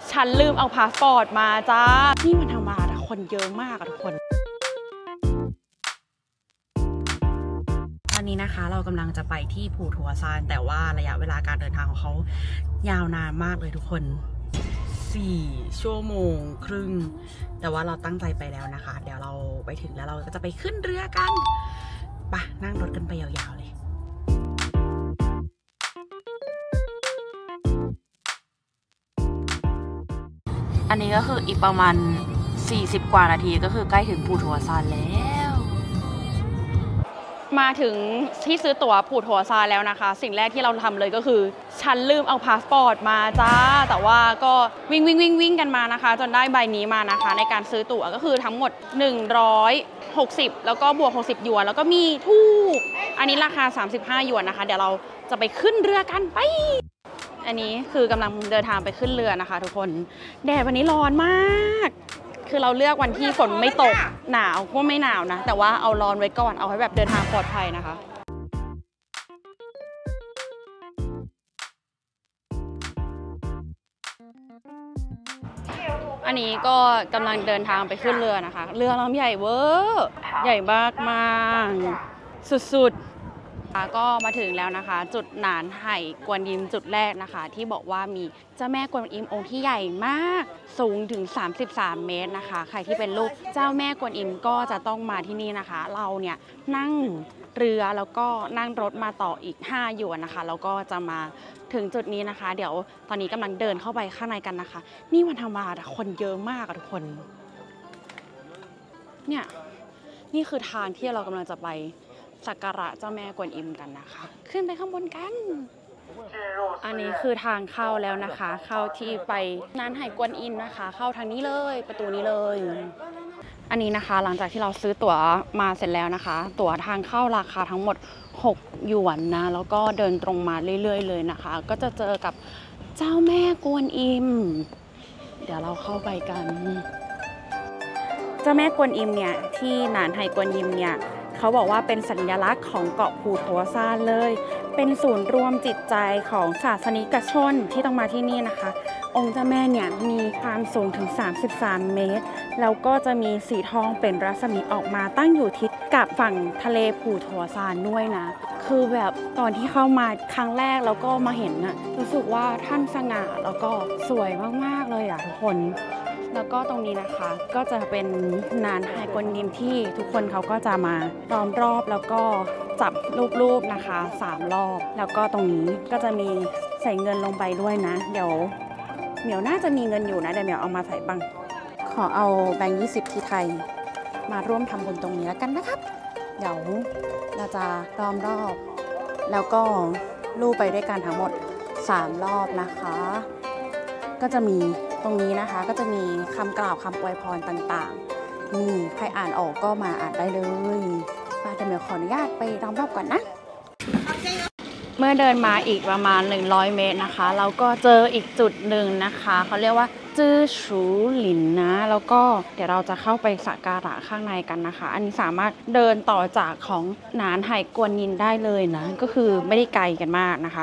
ฉันลืมเอาพาสปอร์ตมาจ้านี่มันธรรมดาคนเยอะมากอะทุกคนตอนนี้นะคะเรากำลังจะไปที่ภูทัวซานแต่ว่าระยะเวลาการเดินทางของเขายาวนานมากเลยทุกคน4 ชั่วโมงครึ่งแต่ว่าเราตั้งใจไปแล้วนะคะเดี๋ยวเราไปถึงแล้วเราก็จะไปขึ้นเรือกันไปนั่งรถกันไปยาวๆเลยอันนี้ก็คืออีกประมาณ40 กว่านาทีก็คือใกล้ถึงภูทัวซานแล้วมาถึงที่ซื้อตั๋วภูทัวซานแล้วนะคะสิ่งแรกที่เราทำเลยก็คือฉันลืมเอาพาสปอร์ตมาจ้าแต่ว่าก็วิ่งกันมานะคะจนได้ใบนี้มานะคะในการซื้อตั๋วก็คือทั้งหมด160แล้วก็บวก60หยวนแล้วก็มีทูบอันนี้ราคา35หยวนนะคะเดี๋ยวเราจะไปขึ้นเรือกันไปอันนี้คือกำลังเดินทางไปขึ้นเรือนะคะทุกคนแดดวันนี้ร้อนมากคือเราเลือกวันที่ฝนไม่ตกหนาวก็ไม่หนาวนะแต่ว่าเอาร้อนไว้ก่อนเอาให้แบบเดินทางปลอดภัยนะคะอันนี้ก็กำลังเดินทางไปขึ้นเรือนะคะเรือลำใหญ่เวอร์ใหญ่มากสุดๆก็มาถึงแล้วนะคะจุดหนานไห่กวนอิมจุดแรกนะคะที่บอกว่ามีเจ้าแม่กวนอิมองค์ที่ใหญ่มากสูงถึง33เมตรนะคะใครที่เป็นลูกเจ้าแม่กวนอิมก็จะต้องมาที่นี่นะคะเราเนี่ยนั่งเรือแล้วก็นั่งรถมาต่ออีก5หยวนนะคะแล้วก็จะมาถึงจุดนี้นะคะเดี๋ยวตอนนี้กำลังเดินเข้าไปข้างในกันนะคะนี่วันธรรมดาคนเยอะมากอะทุกคนเนี่ยนี่คือทางที่เรากำลังจะไปสักการะเจ้าแม่กวนอิมกันนะคะขึ้นไปข้างบนกันอันนี้คือทางเข้าแล้วนะคะเข้าที่ไปนานไห่กวนอิมนะคะเข้าทางนี้เลยประตูนี้เลยอันนี้นะคะหลังจากที่เราซื้อตั๋วมาเสร็จแล้วนะคะตั๋วทางเข้าราคาทั้งหมด6หยวนนะแล้วก็เดินตรงมาเรื่อยๆเลยนะคะก็จะเจอกับเจ้าแม่กวนอิมเดี๋ยวเราเข้าไปกันเจ้าแม่กวนอิมเนี่ยที่นานไห่กวนอิมเนี่ยเขาบอกว่าเป็นสัญลักษณ์ของเกาะภูทัวซานเลยเป็นศูนย์รวมจิตใจของศาสนิกชนที่ต้องมาที่นี่นะคะองค์เจ้าแม่เนี่ยมีความสูงถึง33เมตรแล้วก็จะมีสีทองเป็นรัศมีออกมาตั้งอยู่ทิศกับฝั่งทะเลภูทัวซานด้วยนะคือแบบตอนที่เข้ามาครั้งแรกแล้วก็มาเห็นน่ะรู้สึกว่าท่านสง่าแล้วก็สวยมากๆเลยอ่ะทุกคนแล้วก็ตรงนี้นะคะก็จะเป็นนานไห่กวนอิมที่ทุกคนเขาก็จะมาล้อมรอบแล้วก็จับรูปนะคะ3รอบแล้วก็ตรงนี้ก็จะมีใส่เงินลงไปด้วยนะเดี๋ยวเหมียวน่าจะมีเงินอยู่นะเดี๋ยวเหมียวเอามาใส่บ้างขอเอาแบงค์20ที่ไทยมาร่วมทำบุญตรงนี้แล้วกันนะครับเดี๋ยวเราจะล้อมรอบแล้วก็ลู่ไปด้วยกันทั้งหมด3รอบนะคะก็จะมีตรงนี้นะคะก็จะมีคำกล่าวคำอวยพรต่างๆนี่ใครอ่านออกก็มาอ่านได้เลยเดี๋ยวเหมียวขออนุญาตไปล้อมรอบก่อนนะเมื่อเดินมาอีกประมาณ100เมตรนะคะเราก็เจออีกจุดหนึ่งนะคะเขาเรียกว่าจื้อชูหลินนะแล้วก็เดี๋ยวเราจะเข้าไปสักการะข้างในกันนะคะอันนี้สามารถเดินต่อจากของนานไห่กวนอิมได้เลยนะก็คือไม่ได้ไกลกันมากนะคะ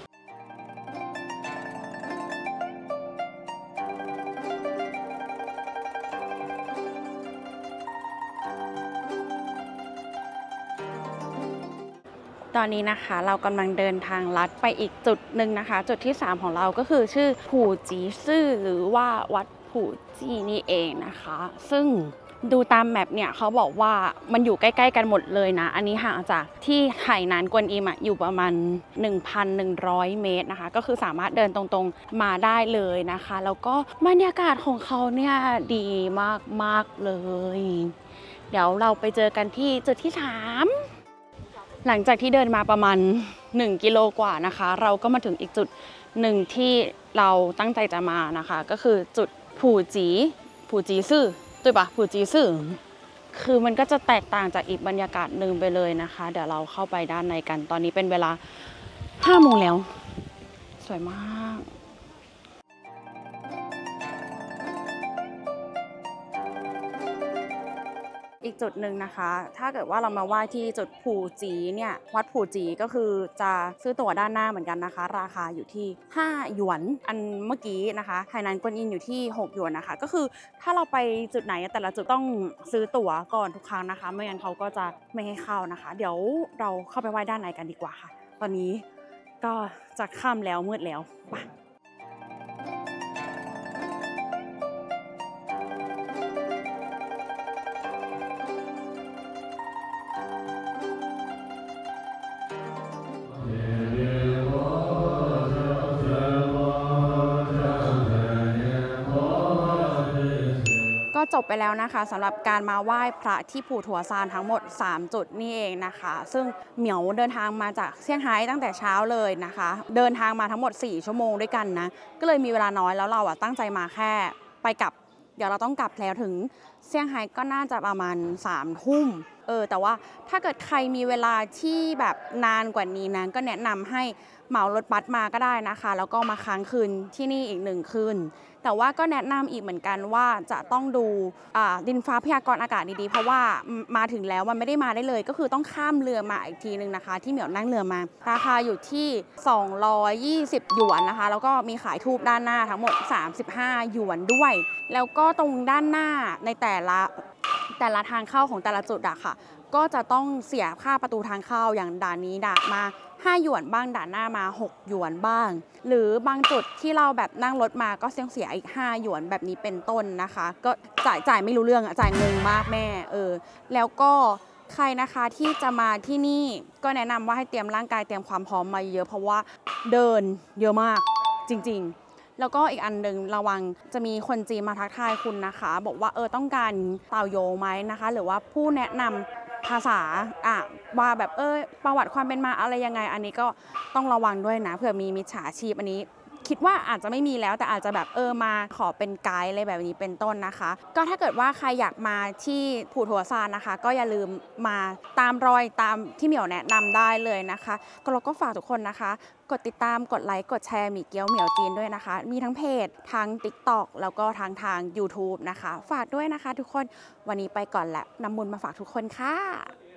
ตอนนี้นะคะเรากำลังเดินทางลัดไปอีกจุดหนึ่งนะคะจุดที่3ของเราก็คือชื่อผู่จีซื่อหรือว่าวัดผู่จีนี่เองนะคะซึ่งดูตามแมปเนี่ยเขาบอกว่ามันอยู่ใกล้ๆกันหมดเลยนะอันนี้ห่างจากที่ไห่นานกวนอิมอยู่ประมาณ 1,100 เมตรนะคะก็คือสามารถเดินตรงๆมาได้เลยนะคะแล้วก็บรรยากาศของเขาเนี่ยดีมากๆเลยเดี๋ยวเราไปเจอกันที่จุดที่3หลังจากที่เดินมาประมาณ1 กิโลกว่านะคะเราก็มาถึงอีกจุดหนึ่งที่เราตั้งใจจะมานะคะก็คือจุดผู่จีซื่อ对吧ผู่จีซื่อคือมันก็จะแตกต่างจากอีกบรรยากาศหนึ่งไปเลยนะคะเดี๋ยวเราเข้าไปด้านในกันตอนนี้เป็นเวลา5 โมงแล้วสวยมากอีกจุดหนึ่งนะคะ ถ้าเกิดว่าเรามาไหว้ที่จุดผู่จีเนี่ยวัดผู่จีก็คือจะซื้อตั๋วด้านหน้าเหมือนกันนะคะ ราคาอยู่ที่5หยวนอันเมื่อกี้นะคะไหหนานกวนอิมอยู่ที่6หยวนนะคะก็คือถ้าเราไปจุดไหนแต่ละจุดต้องซื้อตั๋วก่อนทุกครั้งนะคะไม่งั้นเขาก็จะไม่ให้เข้านะคะ เดี๋ยวเราเข้าไปไหว้ด้านในกันดีกว่าค่ะตอนนี้ก็จะค่ำแล้วมืดแล้วไปก็จบไปแล้วนะคะสำหรับการมาไหว้พระที่ผู่ถัวซานทั้งหมด3จุดนี่เองนะคะซึ่งเหมียวเดินทางมาจากเซี่ยงไฮ้ตั้งแต่เช้าเลยนะคะเดินทางมาทั้งหมด4ชั่วโมงด้วยกันนะก็เลยมีเวลาน้อยแล้วเราตั้งใจมาแค่ไปกลับเดี๋ยวเราต้องกลับแล้วถึงเซี่ยงไฮ้ก็น่าจะประมาณ3 ทุ่มแต่ว่าถ้าเกิดใครมีเวลาที่แบบนานกว่านี้นะก็แนะนำให้เหมารถบัสมาก็ได้นะคะแล้วก็มาค้างคืนที่นี่อีก1 คืนแต่ว่าก็แนะนำอีกเหมือนกันว่าจะต้องดูดินฟ้าพยากรณ์อากาศดีๆเพราะว่ามาถึงแล้วมันไม่ได้มาได้เลยก็คือต้องข้ามเรือมาอีกทีนึงนะคะที่เหมียวนั่งเรือมาราคาอยู่ที่220หยวนนะคะแล้วก็มีขายทูบด้านหน้าทั้งหมด35หยวนด้วยแล้วก็ตรงด้านหน้าในแต่ละทางเข้าของแต่ละจุดอะค่ะก็จะต้องเสียค่าประตูทางเข้าอย่างด่านนี้ด่านมา5หยวนบ้างด่านหน้ามา6หยวนบ้างหรือบางจุดที่เราแบบนั่งรถมาก็เสียอีก5หยวนแบบนี้เป็นต้นนะคะก็จ่ายไม่รู้เรื่องจ่ายงงมากแม่แล้วก็ใครนะคะที่จะมาที่นี่ก็แนะนำว่าให้เตรียมร่างกายเตรียมความพร้อมมาเยอะเพราะว่าเดินเยอะมากจริงๆแล้วก็อีกอันหนึ่งระวังจะมีคนจีนมาทักทายคุณนะคะบอกว่าต้องการเต่าโยไหมนะคะหรือว่าผู้แนะนำภาษาว่าแบบประวัติความเป็นมาอะไรยังไงอันนี้ก็ต้องระวังด้วยนะเผื่อมีมิจฉาชีพอันนี้คิดว่าอาจจะไม่มีแล้วแต่อาจจะแบบมาขอเป็นไกด์อะไรแบบนี้เป็นต้นนะคะก็ถ้าเกิดว่าใครอยากมาที่ผู่ถัวซานนะคะก็อย่าลืมมาตามรอยตามที่เหมียวแนะนำได้เลยนะคะก็เราก็ฝากทุกคนนะคะกดติดตามกดไลค์กดแชร์หมี่เกี๊ยวเหมียวจีนด้วยนะคะมีทั้งเพจทั้ง TikTok แล้วก็ทาง YouTube นะคะฝากด้วยนะคะทุกคนวันนี้ไปก่อนแหละนำบุญมาฝากทุกคนค่ะ